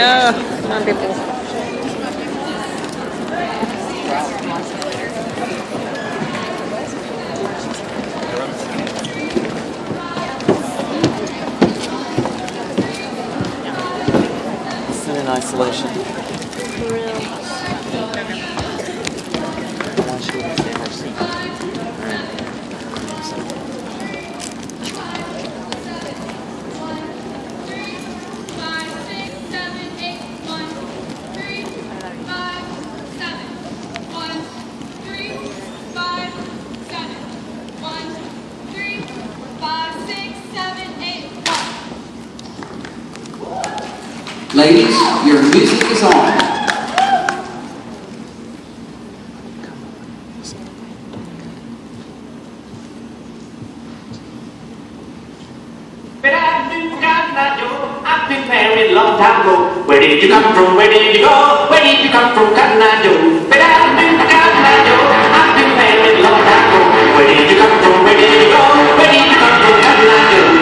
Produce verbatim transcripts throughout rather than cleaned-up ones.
Oh, come on, people. Sit in isolation. For real. Why should we stay in our seat? Alright. Ladies, your music is on. But I've been forgotten, I know. I've been married a long time ago. Where did you come from? Where did you go? Where did you come from, Cotton Eye Joe? But I've been forgotten, I know. I've been married a long time ago. Where did you come from? Where did you go? Where did you come from, Cotton Eye Joe?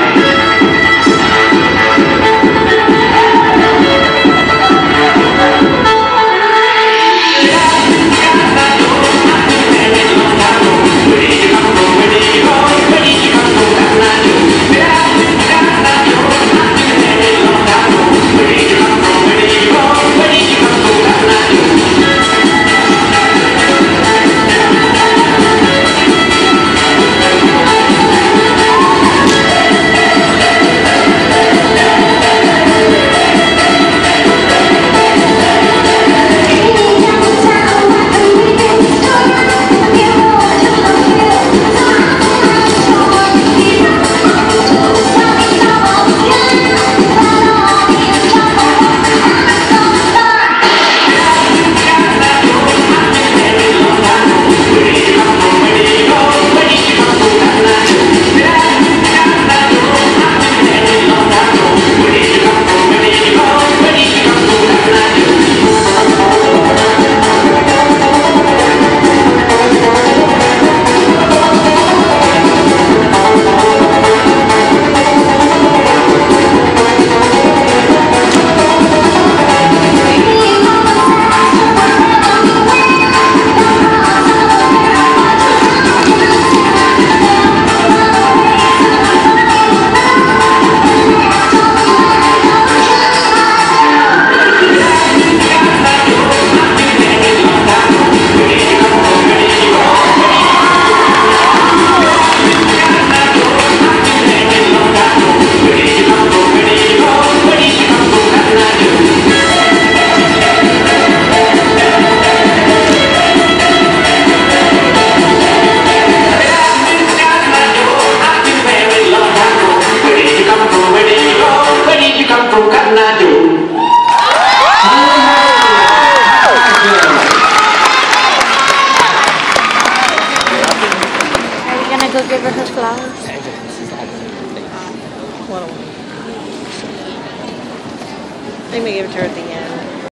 Go give her her flowers. Let me give it to her at the end.